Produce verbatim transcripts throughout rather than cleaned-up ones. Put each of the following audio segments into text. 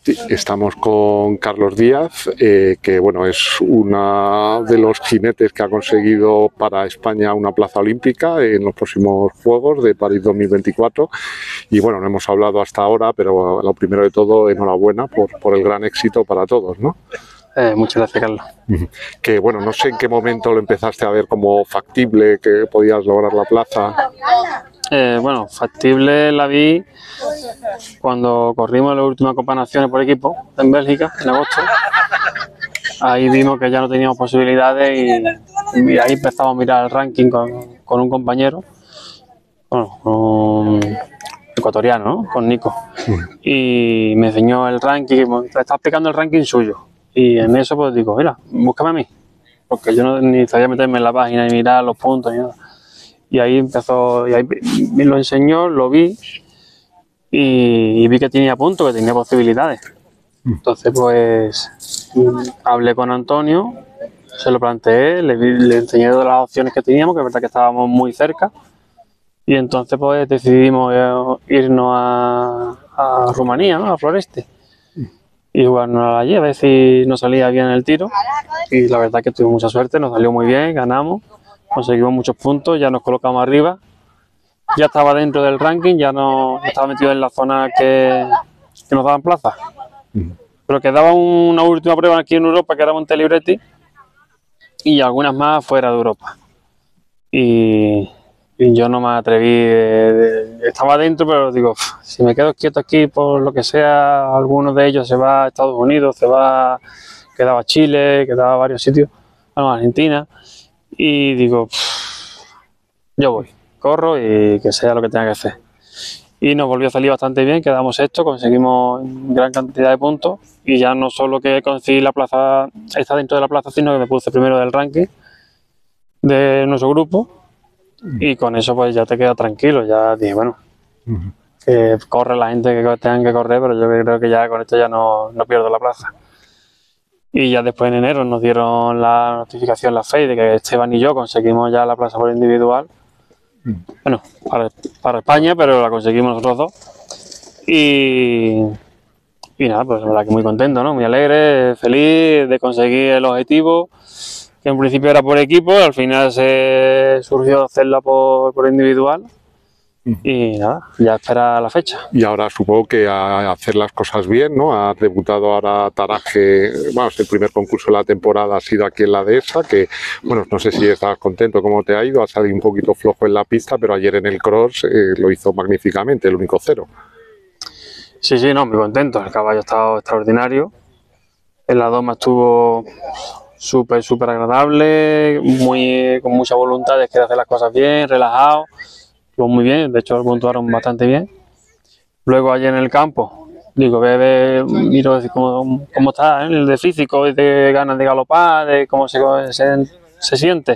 Sí, estamos con Carlos Díaz, eh, que bueno, es uno de los jinetes que ha conseguido para España una plaza olímpica en los próximos Juegos de París dos mil veinticuatro. Y bueno, no hemos hablado hasta ahora, pero lo primero de todo, enhorabuena por, por el gran éxito para todos, ¿no? Eh, muchas gracias, Carlos. Que bueno, no sé en qué momento lo empezaste a ver como factible, que podías lograr la plaza. Eh, bueno, factible la vi cuando corrimos la última Copa Naciones por equipo en Bélgica, en agosto. Ahí vimos que ya no teníamos posibilidades y, y ahí empezamos a mirar el ranking con, con un compañero, bueno, con un ecuatoriano, ¿no? Con Nico. Y me enseñó el ranking, me estaba explicando el ranking suyo. Y en eso pues digo, mira, búscame a mí, porque yo no ni sabía meterme en la página y mirar los puntos ni nada. Y ahí empezó, y ahí me lo enseñó, lo vi y, y vi que tenía puntos, que tenía posibilidades. Entonces pues hablé con Antonio, se lo planteé, le, le enseñé de las opciones que teníamos, que es verdad que estábamos muy cerca. Y entonces pues decidimos irnos a, a Rumanía, ¿no? A Floreste. Y jugarnos allí, a ver si nos salía bien el tiro. Y la verdad que tuvimos mucha suerte, nos salió muy bien, ganamos. Conseguimos muchos puntos, ya nos colocamos arriba, ya estaba dentro del ranking, ya no estaba metido en la zona que, que nos daban plaza. Uh-huh. Pero quedaba una última prueba aquí en Europa, que era Montelibreti, y algunas más fuera de Europa. Y, y yo no me atreví, eh, estaba dentro, pero digo, si me quedo quieto aquí por lo que sea, alguno de ellos se va a Estados Unidos, se va, quedaba a Chile, quedaba a varios sitios, a Argentina. Y digo, yo voy, corro y que sea lo que tenga que hacer. Y nos volvió a salir bastante bien, quedamos sexto, conseguimos gran cantidad de puntos y ya no solo que conseguí la plaza, está dentro de la plaza, sino que me puse primero del ranking de nuestro grupo y con eso pues ya te quedas tranquilo, ya dije, bueno, uh-huh. que corre la gente que tengan que correr, pero yo creo que ya con esto ya no, no pierdo la plaza. Y ya después en enero nos dieron la notificación, la F E I, de que Esteban y yo conseguimos ya la plaza por individual. Mm. Bueno, para, para España, pero la conseguimos nosotros dos. Y, y nada, pues la verdad que muy contento, ¿no? Muy alegre, feliz de conseguir el objetivo, que en principio era por equipo, al final se surgió hacerla por, por individual. Y nada, ya espera la fecha. Y ahora supongo que a hacer las cosas bien, ¿no? Ha debutado ahora Taraje, bueno, el primer concurso de la temporada ha sido aquí en la Dehesa, que, bueno, no sé si estabas contento cómo te ha ido, ha salido un poquito flojo en la pista, pero ayer en el cross eh, lo hizo magníficamente, el único cero. Sí, sí, no, muy contento, el caballo ha estado extraordinario, en la doma estuvo súper, súper agradable, muy, con mucha voluntad de querer hacer las cosas bien, relajado. Muy bien, de hecho puntuaron bastante bien. Luego allí en el campo, digo, ve, ve miro cómo, cómo está, ¿eh? El de físico, de ganas de galopar, de cómo se, se, se siente.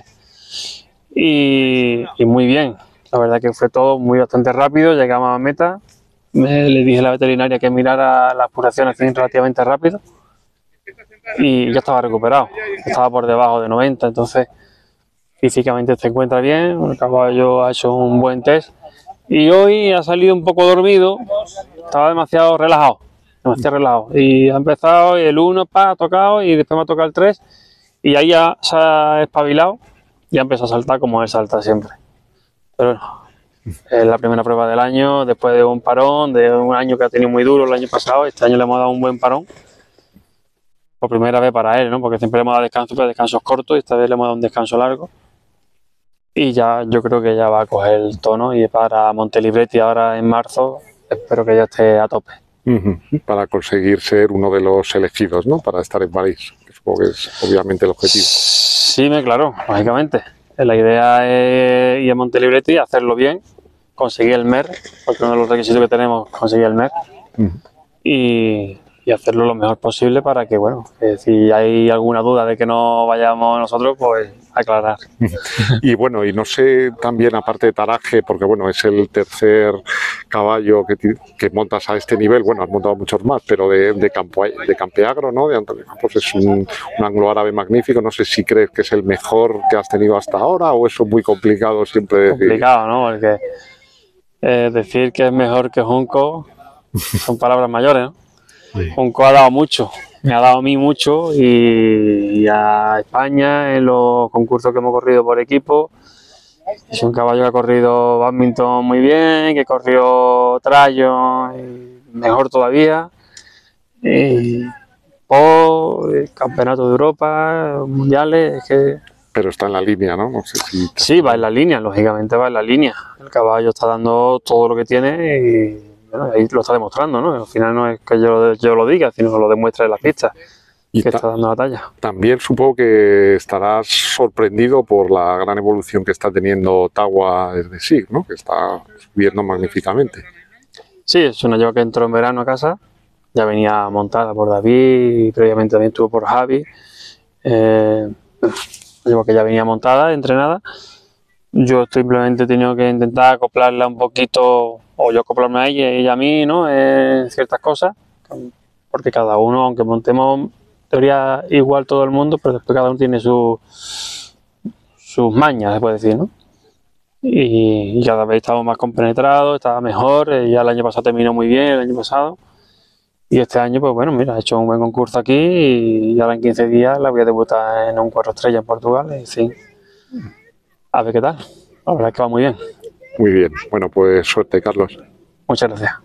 Y, y muy bien, la verdad que fue todo muy bastante rápido, llegamos a meta. Me, le dije a la veterinaria que mirara las pulsaciones relativamente rápido y ya estaba recuperado, estaba por debajo de noventa, entonces físicamente se encuentra bien, el caballo ha hecho un buen test y hoy ha salido un poco dormido, estaba demasiado relajado, demasiado relajado y ha empezado y el uno pa, ha tocado y después me ha tocado el tres y ahí ya se ha espabilado y ha empezado a saltar como él salta siempre. Pero bueno, es la primera prueba del año, después de un parón, de un año que ha tenido muy duro el año pasado, este año le hemos dado un buen parón. Por primera vez para él, ¿no? Porque siempre le hemos dado descanso, pero descansos cortos y esta vez le hemos dado un descanso largo. Y ya yo creo que ya va a coger el tono y para Montelibreti ahora en marzo espero que ya esté a tope. Uh-huh. Para conseguir ser uno de los elegidos, ¿no? Para estar en París, que supongo que es obviamente el objetivo. Sí, me claro, lógicamente. La idea es ir a Montelibreti, hacerlo bien, conseguir el M E R, porque uno de los requisitos que tenemos es conseguir el M E R. Uh-huh. y, y hacerlo lo mejor posible para que, bueno, que si hay alguna duda de que no vayamos nosotros, pues aclarar. Y bueno, y no sé también, aparte de Taraje, porque bueno, es el tercer caballo que, que montas a este nivel, bueno, has montado muchos más, pero de, de, Campo, de Campeagro, ¿no? De Antonio Campos, es un, un anglo árabe magnífico, no sé si crees que es el mejor que has tenido hasta ahora o eso es muy complicado siempre decir. Complicado, ¿no? Porque eh, decir que es mejor que Junco son palabras mayores, ¿no? Sí. Junco ha dado mucho, me ha dado a mí mucho y, y a España en los concursos que hemos corrido por equipo. Es un caballo que ha corrido bádminton muy bien, que corrió trayos mejor todavía. Y por campeonato de Europa, mundiales, es que Pero está en la línea, ¿no? No sé si... sí, va en la línea, lógicamente va en la línea. El caballo está dando todo lo que tiene y bueno, ahí lo está demostrando, ¿no? Al final no es que yo, lo- yo lo diga, sino que lo demuestra en las pistas, Y que ta- está dando la talla. también supongo que estarás sorprendido por la gran evolución que está teniendo Tawa desde S I G, ¿no? Que está subiendo magníficamente. Sí, es una yegua que entró en verano a casa, ya venía montada por David y previamente también estuvo por Javi. Eh, una yegua que ya venía montada, entrenada. Yo simplemente he tenido que intentar acoplarla un poquito, o yo acoplarme a ella y ella a mí, ¿no? En ciertas cosas, porque cada uno, aunque montemos en teoría igual todo el mundo, pero después cada uno tiene su, sus mañas, se puede decir, ¿no? Y, y cada vez estamos más compenetrados, estaba mejor, eh, ya el año pasado terminó muy bien, el año pasado, y este año, pues bueno, mira, he hecho un buen concurso aquí y ahora en quince días la voy a debutar en un cuatro estrellas en Portugal, y sí, a ver qué tal, la verdad es que va muy bien. Muy bien. Bueno, pues suerte, Carlos. Muchas gracias.